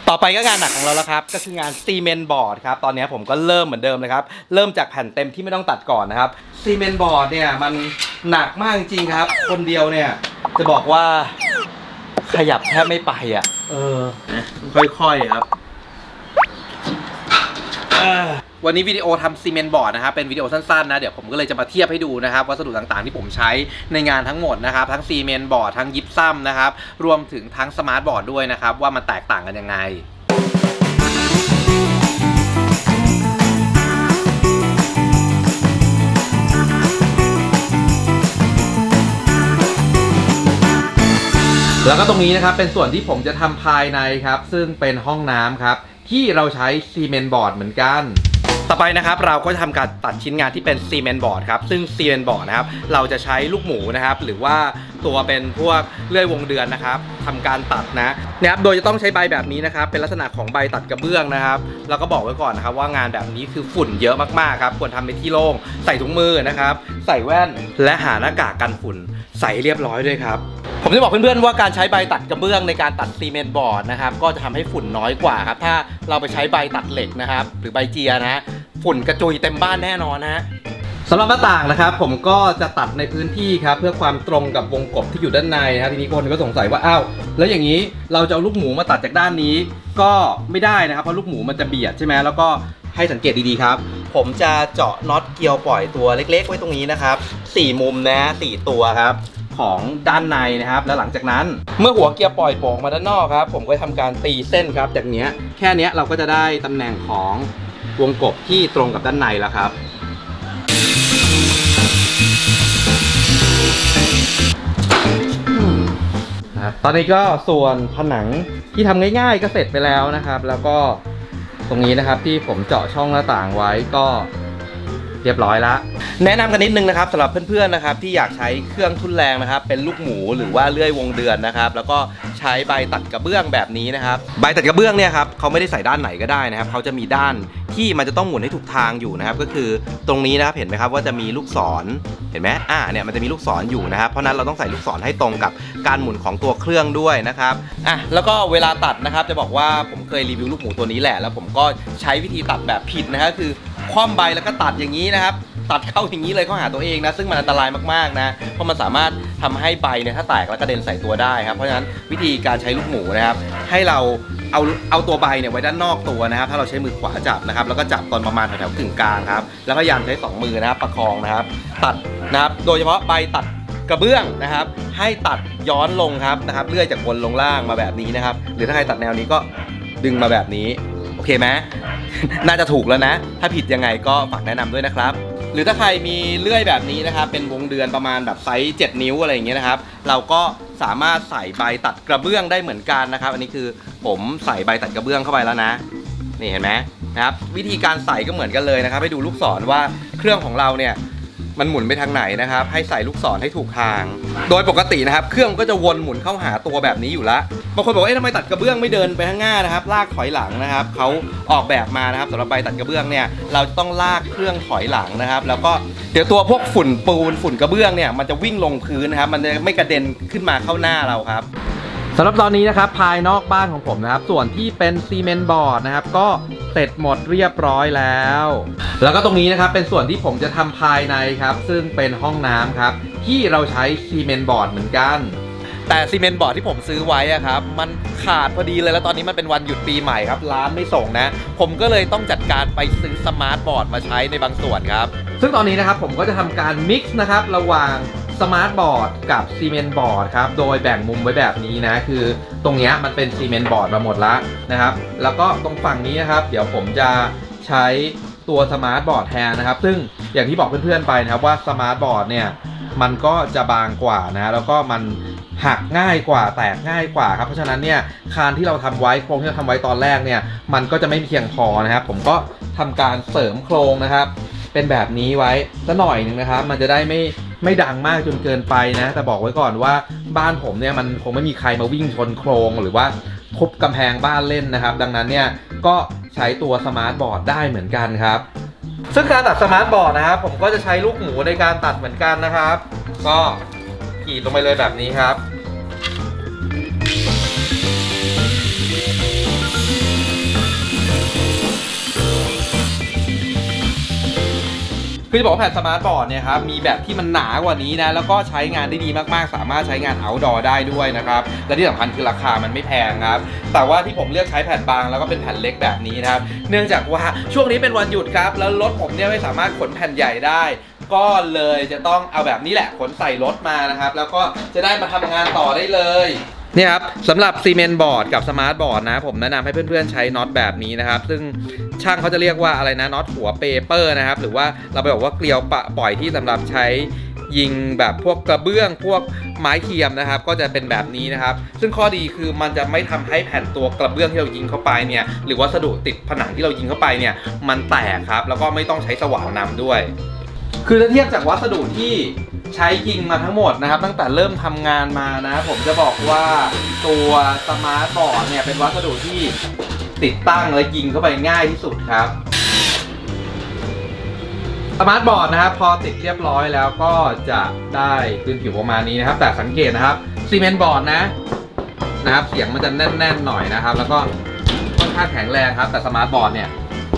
ต่อไปก็งานหนักของเราแล้วครับก็คืองานซีเมนต์บอร์ดครับตอนนี้ผมก็เริ่มเหมือนเดิมเลยครับเริ่มจากแผ่นเต็มที่ไม่ต้องตัดก่อนนะครับซีเมนต์บอร์ดเนี่ยมันหนักมากจริงๆครับคนเดียวเนี่ยจะบอกว่าขยับแทบไม่ไปอ่ะค่อยๆครับวันนี้วิดีโอทำซีเมนต์บอร์ดนะครับเป็นวิดีโอสั้นๆนะเดี๋ยวผมก็เลยจะมาเทียบให้ดูนะครับวัสดุต่างๆที่ผมใช้ในงานทั้งหมดนะครับทั้งซีเมนต์บอร์ดทั้งยิปซัมนะครับรวมถึงทั้งสมาร์ทบอร์ดด้วยนะครับว่ามันแตกต่างกันยังไงแล้วก็ตรงนี้นะครับเป็นส่วนที่ผมจะทำภายในครับซึ่งเป็นห้องน้ำครับที่เราใช้ซีเมนต์บอร์ดเหมือนกันต่อไปนะครับเราก็จะทำการตัดชิ้นงานที่เป็นซีเมนต์บอร์ดครับซึ่งซีเมนต์บอร์ดนะครับเราจะใช้ลูกหมูนะครับหรือว่าตัวเป็นพวกเลื่อยวงเดือนนะครับทำการตัดนะครับโดยจะต้องใช้ใบแบบนี้นะครับเป็นลักษณะของใบตัดกระเบื้องนะครับแล้วก็บอกไว้ก่อนนะครับว่างานแบบนี้คือฝุ่นเยอะมากๆครับควรทำในที่โล่งใส่ถุงมือนะครับใส่แว่นและหาหน้ากากกันฝุ่นใส่เรียบร้อยด้วยครับผมจะบอกเพื่อนๆว่าการใช้ใบตัดกระเบื้องในการตัดซีเมนต์บอร์ดนะครับก็จะทำให้ฝุ่นน้อยกว่าครับถ้าเราไปใช้ใบตัดเหล็กนะครับหรือใบเจียนะฝุ่นกระจุยเต็มบ้านแน่นอนนะสำหรับหน้าต่างนะครับผมก็จะตัดในพื้นที่ครับเพื่อความตรงกับวงกบที่อยู่ด้านในนะครับทีนี้คนก็สงสัยว่าอ้าวแล้วอย่างนี้เราจะเอาลูกหมูมาตัดจากด้านนี้ก็ไม่ได้นะครับเพราะลูกหมูมันจะเบียดใช่ไหมแล้วก็ให้สังเกตดีๆครับผมจะเจาะน็อตเกลียวปล่อยตัวเล็กๆไว้ตรงนี้นะครับ4มุมนะ4ตัวครับของด้านในนะครับแล้วหลังจากนั้นเมื่อหัวเกียร์ปล่อยโป่งมาด้านนอกครับผมก็ทำการตีเส้นครับจากนี้แค่นี้เราก็จะได้ตำแหน่งของวงกบที่ตรงกับด้านในแล้วครับตอนนี้ก็ส่วนผนังที่ทำง่ายๆก็เสร็จไปแล้วนะครับแล้วก็ตรงนี้นะครับที่ผมเจาะช่องหน้าต่างไว้ก็เรียบร้อยแล้วแนะนำกันนิดนึงนะครับสำหรับเพื่อนๆนะครับที่อยากใช้เครื่องทุ่นแรงนะครับเป็นลูกหมูหรือว่าเลื่อยวงเดือนนะครับแล้วก็ใช้ใบตัดกระเบื้องแบบนี้นะครับใบตัดกระเบื้องเนี่ยครับเขาไม่ได้ใส่ด้านไหนก็ได้นะครับเขาจะมีด้านที่มันจะต้องหมุนให้ถูกทางอยู่นะครับก็คือตรงนี้นะครับเห็นไหมครับว่าจะมีลูกศรเห็นไหมเนี่ยมันจะมีลูกศรอยู่นะครับเพราะนั้นเราต้องใส่ลูกศรให้ตรงกับการหมุนของตัวเครื่องด้วยนะครับแล้วก็เวลาตัดนะครับจะบอกว่าผมเคยรีวิวลูกหมูตัวนี้แหละแล้วผมก็ใช้วิธีตัดแบบผิดนะครับคือคว่ำใบแล้วก็ตัดอย่างนี้นะครับตัดเข้าอย่างนี้เลยเข้าหาตัวเองนะซึ่งมันอันตรายมากๆนะเพราะมันสามารถทำให้ใบเนี่ยถ้าแตกแล้วกระเด็นใส่ตัวได้ครับเพราะฉะนั้นวิธีการใช้ลูกหมูนะครับให้เราเอาตัวใบเนี่ยไว้ด้านนอกตัวนะครับถ้าเราใช้มือขวาจับนะครับแล้วก็จับตอนประมาณแถวๆกึ่งกลางครับแล้วพยายามใช้2มือนะครับประคองนะครับตัดนะครับโดยเฉพาะใบตัดกระเบื้องนะครับให้ตัดย้อนลงครับนะครับเลื่อยจากบนลงล่างมาแบบนี้นะครับหรือถ้าใครตัดแนวนี้ก็ดึงมาแบบนี้โอเคไหม น่าจะถูกแล้วนะถ้าผิดยังไงก็ฝากแนะนำด้วยนะครับหรือถ้าใครมีเลื่อยแบบนี้นะครับเป็นวงเดือนประมาณแบบไซส์7นิ้วอะไรอย่างเงี้ยนะครับเราก็สามารถใส่ใบตัดกระเบื้องได้เหมือนกันนะครับอันนี้คือผมใส่ใบตัดกระเบื้องเข้าไปแล้วนะนี่เห็นไหมนะครับวิธีการใส่ก็เหมือนกันเลยนะครับให้ดูลูกศรว่าเครื่องของเราเนี่ยมันหมุนไปทางไหนนะครับให้ใส่ลูกศรให้ถูกทางโดยปกตินะครับเครื่องก็จะวนหมุนเข้าหาตัวแบบนี้อยู่แล้วบางคนบอกว่าทำไมตัดกระเบื้องไม่เดินไปข้างหน้านะครับลากถอยหลังนะครับเขาออกแบบมานะครับสำหรับใบตัดกระเบื้องเนี่ยเราจะต้องลากเครื่องถอยหลังนะครับแล้วก็เดี๋ยวตัวพวกฝุ่นปูนฝุ่นกระเบื้องเนี่ยมันจะวิ่งลงพื้นนะครับมันจะไม่กระเด็นขึ้นมาเข้าหน้าเราครับสำหรับตอนนี้นะครับภายนอกบ้านของผมนะครับส่วนที่เป็นซีเมนต์บอร์ดนะครับก็เสร็จหมดเรียบร้อยแล้วแล้วก็ตรงนี้นะครับเป็นส่วนที่ผมจะทำภายในครับซึ่งเป็นห้องน้ำครับที่เราใช้ซีเมนต์บอร์ดเหมือนกันแต่ซีเมนต์บอร์ดที่ผมซื้อไว้ครับมันขาดพอดีเลยแล้วตอนนี้มันเป็นวันหยุดปีใหม่ครับร้านไม่ส่งนะผมก็เลยต้องจัดการไปซื้อสมาร์ทบอร์ดมาใช้ในบางส่วนครับซึ่งตอนนี้นะครับผมก็จะทำการมิกซ์นะครับระหว่างสมาร์ทบอร์ดกับซีเมนต์บอร์ดครับโดยแบ่งมุมไว้แบบนี้นะคือตรงนี้มันเป็นซีเมนต์บอร์ดมาหมดแล้วนะครับแล้วก็ตรงฝั่งนี้นะครับเดี๋ยวผมจะใช้ตัวสมาร์ทบอร์ดแทนนะครับซึ่งอย่างที่บอกเพื่อนๆไปนะครับว่าสมาร์ทบอร์ดเนี่ยมันก็จะบางกว่านะแล้วก็มันหักง่ายกว่าแตกง่ายกว่าครับเพราะฉะนั้นเนี่ยคานที่เราทำไว้โครงที่เราทำไว้ตอนแรกเนี่ยมันก็จะไม่เพียงพอนะครับผมก็ทำการเสริมโครงนะครับเป็นแบบนี้ไว้สักหน่อยหนึ่งนะครับมันจะได้ไม่ดังมากจนเกินไปนะแต่บอกไว้ก่อนว่าบ้านผมเนี่ยมันคงไม่มีใครมาวิ่งชนโครงหรือว่าทุบกำแพงบ้านเล่นนะครับดังนั้นเนี่ยก็ใช้ตัวสมาร์ทบอร์ดได้เหมือนกันครับซึ่งการตัดสมาร์ทบอร์ดนะครับผมก็จะใช้ลูกหมูในการตัดเหมือนกันนะครับก็กรีดลงไปเลยแบบนี้ครับคือจะบอกว่าแผ่นสมาร์ทบอร์ดเนี่ยครับมีแบบที่มันหนากว่านี้นะแล้วก็ใช้งานได้ดีมากๆสามารถใช้งาน outdoor ได้ด้วยนะครับและที่สำคัญคือราคามันไม่แพงครับแต่ว่าที่ผมเลือกใช้แผ่นบางแล้วก็เป็นแผ่นเล็กแบบนี้นะครับเนื่องจากว่าช่วงนี้เป็นวันหยุดครับแล้วรถผมเนี่ยไม่สามารถขนแผ่นใหญ่ได้ก็เลยจะต้องเอาแบบนี้แหละขนใส่รถมานะครับแล้วก็จะได้มาทำงานต่อได้เลยเนี่ยครับสำหรับซีเมนต์บอร์ดกับสมาร์ทบอร์ดนะผมแนะนำให้เพื่อนๆใช้น็อตแบบนี้นะครับซึ่งช่างเขาจะเรียกว่าอะไรนะน็อตหัวเปเปอร์นะครับหรือว่าเราไปบอกว่าเกลียวปล่อยที่สำหรับใช้ยิงแบบพวกกระเบื้องพวกไม้เทียมนะครับก็จะเป็นแบบนี้นะครับซึ่งข้อดีคือมันจะไม่ทำให้แผ่นตัวกระเบื้องที่เรายิงเข้าไปเนี่ยหรือวัสดุติดผนังที่เรายิงเข้าไปเนี่ยมันแตกครับแล้วก็ไม่ต้องใช้สว่านนำด้วยคือถ้าเทียบจากวัสดุที่ใช้ยิงมาทั้งหมดนะครับตั้งแต่เริ่มทำงานมานะผมจะบอกว่าตัวสมาร์ทบอร์ดเนี่ยเป็นวัสดุที่ติดตั้งและยิงเข้าไปง่ายที่สุดครับสมาร์ทบอร์ดนะครับพอติดเรียบร้อยแล้วก็จะได้พื้นผิวประมาณนี้นะครับแต่สังเกตนะครับซีเมนต์บอร์ดนะครับเสียงมันจะแน่นๆหน่อยนะครับแล้วก็ค่อนข้างแข็งแรงครับแต่สมาร์ทบอร์ดเนี่ย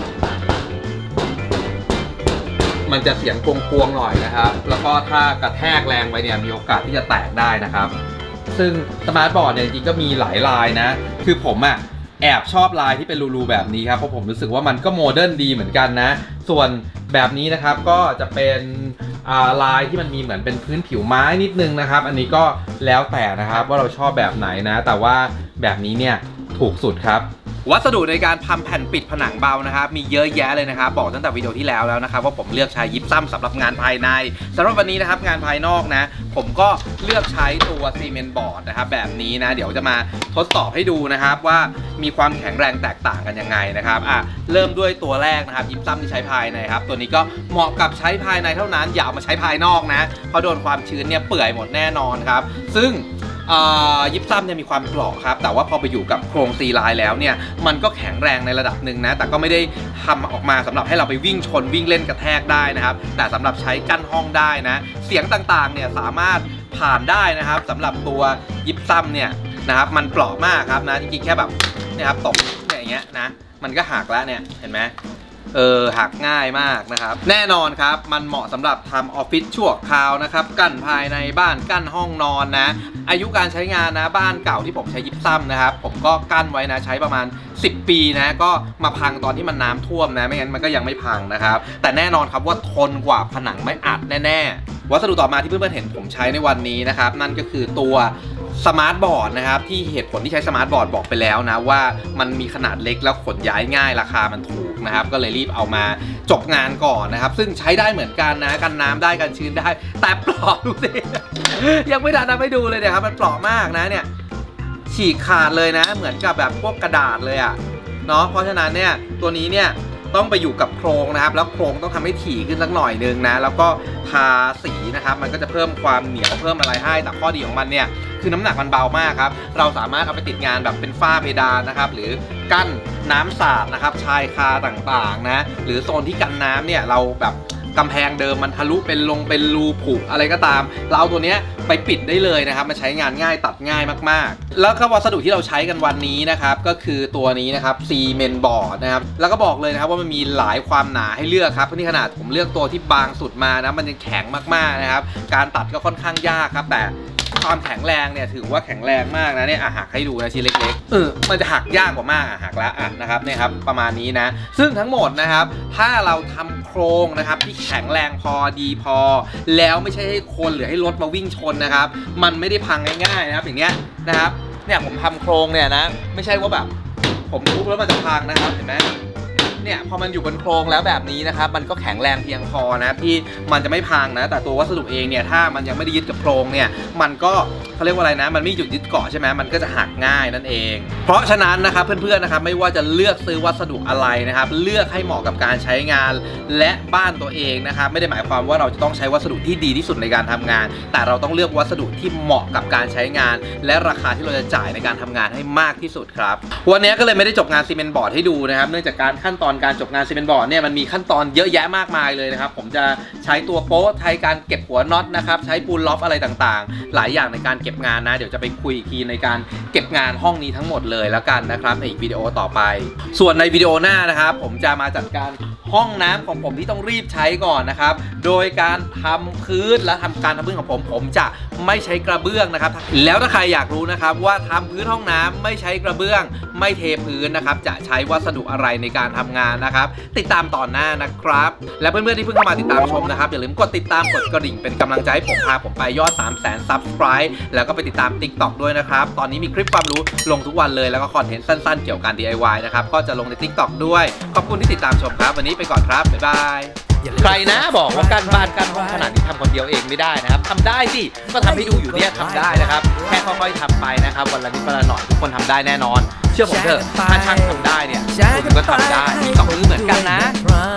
มันจะเสียงกวงๆหน่อยนะครับแล้วก็ถ้ากระแทกแรงไปเนี่ยมีโอกาสที่จะแตกได้นะครับซึ่งสมาร์ทบอร์ดเนี่ยจริงๆก็มีหลายลายนะคือผมแอบชอบลายที่เป็นรูๆแบบนี้ครับเพราะผมรู้สึกว่ามันก็โมเดิร์นดีเหมือนกันนะส่วนแบบนี้นะครับก็จะเป็นลายที่มันมีเหมือนเป็นพื้นผิวไม้นิดนึงนะครับอันนี้ก็แล้วแต่นะครับว่าเราชอบแบบไหนนะแต่ว่าแบบนี้เนี่ยถูกสุดครับวัสดุในการทำแผ่นปิดผนังเบานะครับมีเยอะแยะเลยนะครับบอกตั้งแต่วิดีโอที่แล้วนะครับว่าผมเลือกใช้ยิปซัมสำหรับงานภายในสำหรับวันนี้นะครับงานภายนอกนะผมก็เลือกใช้ตัวซีเมนต์บอร์ดนะครับแบบนี้นะเดี๋ยวจะมาทดสอบให้ดูนะครับว่ามีความแข็งแรงแตกต่างกันยังไงนะครับเริ่มด้วยตัวแรกนะครับยิปซัมที่ใช้ภายในครับตัวนี้ก็เหมาะกับใช้ภายในเท่านั้นอย่าเอามาใช้ภายนอกนะเพราะโดนความชื้นเนี่ยเปื่อยหมดแน่นอนครับซึ่งยิปซัมเนี่ยมีความเปราะครับแต่ว่าพอไปอยู่กับโครงซีไลน์แล้วเนี่ยมันก็แข็งแรงในระดับหนึ่งนะแต่ก็ไม่ได้ทำออกมาสำหรับให้เราไปวิ่งชนวิ่งเล่นกระแทกได้นะครับแต่สำหรับใช้กั้นห้องได้นะเสียงต่างๆเนี่ยสามารถผ่านได้นะครับสำหรับตัวยิปซัมเนี่ยนะครับมันเปราะมากครับนะจริงๆแค่แบบเนี่ยครับตกเนี่ยอย่างเงี้ยนะมันก็หักแล้วเนี่ยเห็นไหมหักง่ายมากนะครับแน่นอนครับมันเหมาะสำหรับทำออฟฟิศชั่วคราวนะครับกั้นภายในบ้านกั้นห้องนอนนะอายุการใช้งานนะบ้านเก่าที่ผมใช้ยิปซัมนะครับผมก็กั้นไว้นะใช้ประมาณ10 ปีนะก็มาพังตอนที่มันน้ำท่วมนะไม่งั้นมันก็ยังไม่พังนะครับแต่แน่นอนครับว่าทนกว่าผนังไม้อัดแน่ๆวัสดุต่อมาที่เพื่อนๆเห็นผมใช้ในวันนี้นะครับนั่นก็คือตัวสมาร์ทบอร์ดนะครับที่เหตุผลที่ใช้สมาร์ทบอร์ดบอกไปแล้วนะว่ามันมีขนาดเล็กแล้วขนย้ายง่ายราคามันถูกนะครับก็เลยรีบเอามาจบงานก่อนนะครับซึ่งใช้ได้เหมือนกันนะกันน้ำได้กันชื้นได้แต่เปราะดูสิ ยังไม่ทันให้ดูเลยเนี่ยครับมันเปราะมากนะเนี่ยฉีกขาดเลยนะเหมือนกับแบบพวกกระดาษเลยเนาะเพราะฉะนั้นเนี่ยตัวนี้เนี่ยต้องไปอยู่กับโครงนะครับแล้วโครงต้องทำให้ถี่ขึ้นสักหน่อยนึงนะแล้วก็ทาสีนะครับมันก็จะเพิ่มความเหนียวเพิ่มอะไรให้แต่ข้อดีของมันเนี่ยคือน้ำหนักมันเบามากครับเราสามารถเอาไปติดงานแบบเป็นฝ้าเพดานนะครับหรือกั้นน้ำสาดนะครับชายคาต่างๆนะหรือโซนที่กันน้ำเนี่ยเราแบบกำแพงเดิมมันทะลุเป็นรูผุอะไรก็ตามเราเอาตัวนี้ไปปิดได้เลยนะครับมันใช้งานง่ายตัดง่ายมากๆแล้วก็วัสดุที่เราใช้กันวันนี้นะครับก็คือตัวนี้นะครับซีเมนต์บอร์ดนะครับแล้วก็บอกเลยนะครับว่ามันมีหลายความหนาให้เลือกครับเพราะนี่ขนาดผมเลือกตัวที่บางสุดมานะมันยังแข็งมากๆนะครับการตัดก็ค่อนข้างยากครับแต่ความแข็งแรงเนี่ยถือว่าแข็งแรงมากนะเนี่ยหักให้ดูนะชิ้นเล็กๆมันจะหักยากกว่ามากหักแล้วนะครับเนี่ยครับประมาณนี้นะซึ่งทั้งหมดนะครับถ้าเราทำโครงนะครับที่แข็งแรงพอดีพอแล้วไม่ใช่ให้คนหรือให้รถมาวิ่งชนนะครับมันไม่ได้พังง่ายๆนะครับอย่างเงี้ยนะครับเนี่ยผมทำโครงเนี่ยนะไม่ใช่ว่าแบบผมทุบแล้วมันจะพังนะครับเห็นไหมเนี่ยพอมันอยู่บนโครงแล้วแบบนี้นะครับมันก็แข็งแรงเพียงพอนะที่มันจะไม่พังนะแต่ตัววัสดุเองเนี่ยถ้ามันยังไม่ได้ยึดกับโครงเนี่ยมันก็เขาเรียกว่าอะไรนะมันไม่จุดยึดเกาะใช่ไหมมันก็จะหักง่ายนั่นเองเพราะฉะนั้นนะครับเพื่อนๆนะครับไม่ว่าจะเลือกซื้อวัสดุอะไรนะครับเลือกให้เหมาะกับการใช้งานและบ้านตัวเองนะครับไม่ได้หมายความว่าเราจะต้องใช้วัสดุที่ดีที่สุดในการทำงานแต่เราต้องเลือกวัสดุที่เหมาะกับการใช้งานและราคาที่เราจะจ่ายในการทำงานให้มากที่สุดครับวันนี้ก็เลยไม่ได้จบงานซีเมนต์บอร์ดให้ดูนะครับเนื่องจากการขั้นตอนำการจบงานซีเมนต์บอร์ดเนี่ยมันมีขั้นตอนเยอะแยะมากมายเลยนะครับผมจะใช้ตัวโป๊ะใช้การเก็บหัวน็อตนะครับใช้ปูนล็อกอะไรต่างๆหลายอย่างในการเก็บงานนะเดี๋ยวจะไปคุยอีกทีในการเก็บงานห้องนี้ทั้งหมดเลยแล้วกันนะครับในอีกวิดีโอต่อไปส่วนในวิดีโอหน้านะครับผมจะมาจัดการห้องน้ำของผมที่ต้องรีบใช้ก่อนนะครับโดยการทำพื้นและทำการทำพื้นของผมจะไม่ใช้กระเบื้องนะครับแล้วถ้าใครอยากรู้นะครับว่าทำพื้นห้องน้ำไม่ใช้กระเบื้องไม่เทพื้นนะครับจะใช้วัสดุอะไรในการทำงานนะครับติดตามตอนหน้านะครับและเพื่อนๆที่เพิ่งเข้ามาติดตามชมนะครับอย่าลืมกดติดตามกดกระดิ่งเป็นกำลังใจให้ผมพาผมไปยอด 300,000 Subscribe แล้วก็ไปติดตาม TikTok ด้วยนะครับตอนนี้มีคลิปความรู้ลงทุกวันเลยแล้วก็คอนเทนต์สั้นๆเกี่ยวกับ DIY นะครับก็จะลงใน TikTok ด้วยขอบคุณที่ติดตามชมครับวันนี้ไปก่อนครับบ๊ายบายใครนะบอกว่าการบ้านการห้องขนาดนี้ทำคนเดียวเองไม่ได้นะครับทำได้สิก็ทำให้ดูอยู่เนี่ยทำได้นะครับแค่ค่อยๆทำไปนะครับวันละนิดวันละหน่อยทุกคนทำได้แน่นอนเชื่อผมเถอะถ้าช่างทำได้เนี่ยคุณก็ทำได้2 มือเหมือนกันนะ